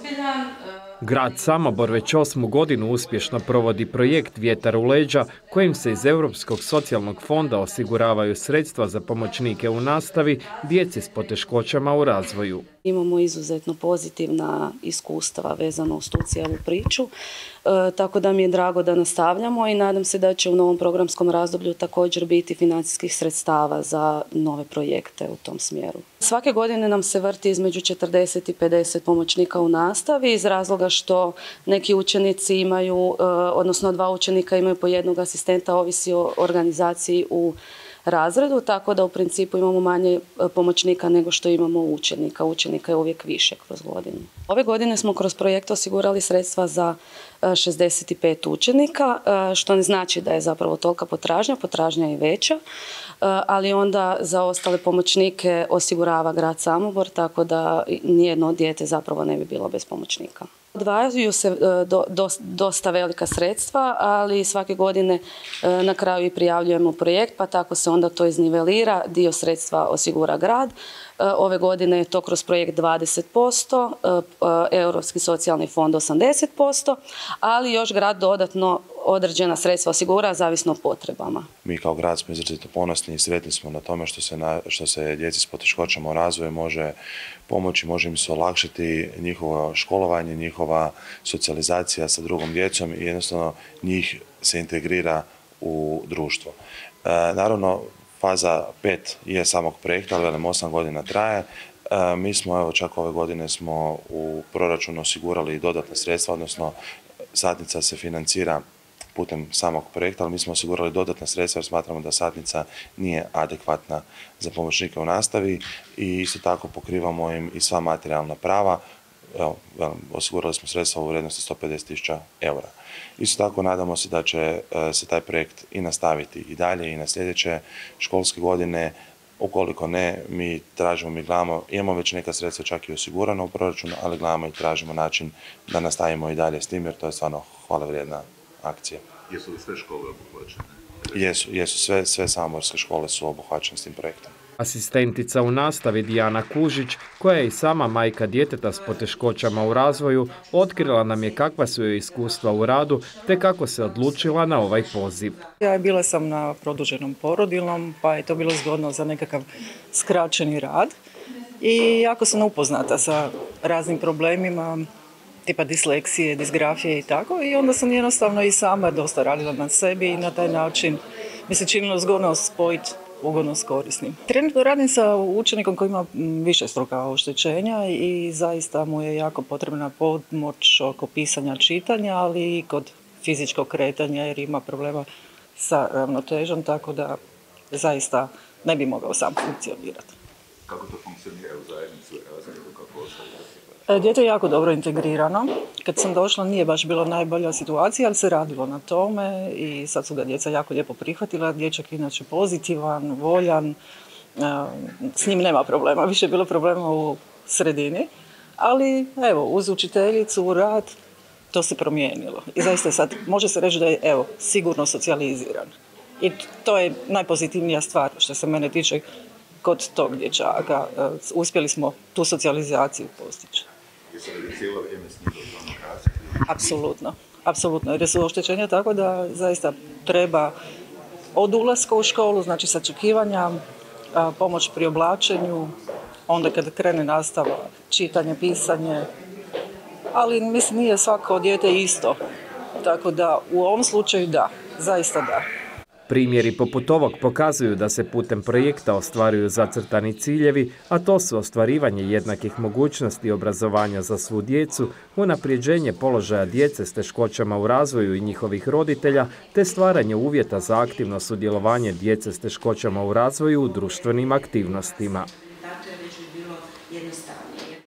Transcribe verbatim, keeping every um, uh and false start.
Grad Samobor već osmu godinu uspješno provodi projekt Vjetar u leđa, kojim se iz Europskog socijalnog fonda osiguravaju sredstva za pomoćnike u nastavi djeci s poteškoćama u razvoju. Imamo izuzetno pozitivna iskustva vezano uz tu cijelu priču, e, tako da mi je drago da nastavljamo i nadam se da će u novom programskom razdoblju također biti financijskih sredstava za nove projekte u tom smjeru. Svake godine nam se vrti između četrdeset i pedeset pomoćnika u nastavi iz razloga što neki učenici imaju, e, odnosno dva učenika imaju po jednog asistenta, ovisi o organizaciji u razredu, tako da u principu imamo manje pomoćnika nego što imamo učenika. Učenika je uvijek više kroz godinu. Ove godine smo kroz projekt osigurali sredstva za šezdeset pet učenika, što ne znači da je zapravo tolika potražnja, potražnja je veća, ali onda za ostale pomoćnike osigurava grad Samobor, tako da nijedno dijete zapravo ne bi bilo bez pomoćnika. Odvajaju se do, do, dosta velika sredstva, ali svake godine na kraju i prijavljujemo projekt, pa tako se onda to iznivelira, dio sredstva osigura grad. Ove godine je to kroz projekt dvadeset posto, Europski socijalni fond osamdeset posto, ali još grad dodatno određena sredstva osigura zavisno o potrebama. Mi kao grad smo izrazito ponosni i sretni smo na tome što se, na, što se djeci s poteškoćama u razvoju može pomoći, može im se olakšati njihovo školovanje, njihova socijalizacija sa drugom djecom i jednostavno njih se integrira u društvo. E, naravno, faza pet je samog projekta, ali velim osam godina traje. E, mi smo, evo čak ove godine smo u proračunu osigurali dodatna sredstva, odnosno satnica se financira putem samog projekta, ali mi smo osigurali dodatna sredstva jer smatramo da satnica nije adekvatna za pomoćnike u nastavi i isto tako pokrivamo im i sva materijalna prava. Evo, osigurali smo sredstva u vrijednosti sto pedeset tisuća eura. Isto tako nadamo se da će se taj projekt i nastaviti i dalje i na sljedeće školske godine. Ukoliko ne, mi tražimo, mi gledamo, imamo već neka sredstva čak i osigurana u proračunu, ali gledamo i tražimo način da nastavimo i dalje s tim jer to je stvarno hvale vrijedna akcija. Jesu li sve škole obuhvaćene? Jesu, jesu sve, sve samorske škole su obuhvaćene s tim projektom. Asistentica u nastavi Dijana Kužić, koja je i sama majka djeteta s poteškoćama u razvoju, otkrila nam je kakva su joj iskustva u radu te kako se odlučila na ovaj poziv. Ja bila sam na produženom porodiljnom, pa je to bilo zgodno za nekakav skraćeni rad i jako sam upoznata sa raznim problemima, tipa disleksije, disgrafije i tako, i onda sam jednostavno i sama dosta radila na sebi i na taj način mi se činilo zgodno spojiti ugodno s korisnim. Trenutno radim sa učenikom koji ima više struka oštećenja i zaista mu je jako potrebna pomoć oko pisanja, čitanja, ali i kod fizičkog kretanja jer ima problema sa ravnotežom, tako da zaista ne bi mogao sam funkcionirati. Kako to funkcionira u zajednici, u razredu, kako ostaje? Dijete je jako dobro integrirano. Kad sam došla nije baš bila najbolja situacija, ali se radilo na tome i sad su ga djeca jako lijepo prihvatila. Dječak je inače pozitivan, voljan, s njim nema problema. Više je bilo problema u sredini, ali evo, uz učiteljicu, rad, to se promijenilo. I zaista sad može se reći da je evo, sigurno socijaliziran. I to je najpozitivnija stvar što se mene tiče kod tog dječaka. Uspjeli smo tu socijalizaciju postići. Jesu li cijelo vrijeme s njim do kasnije? Apsolutno, apsolutno. Jer su oštećenja tako da zaista treba od ulaska u školu, znači sačekivanja, pomoć pri oblačenju, onda kad krene nastava, čitanje, pisanje, ali mislim nije svako dijete isto. Tako da u ovom slučaju da, zaista da. Primjeri poput ovog pokazuju da se putem projekta ostvaruju zacrtani ciljevi, a to su ostvarivanje jednakih mogućnosti obrazovanja za svu djecu, unapređenje položaja djece s teškoćama u razvoju i njihovih roditelja, te stvaranje uvjeta za aktivno sudjelovanje djece s teškoćama u razvoju u društvenim aktivnostima.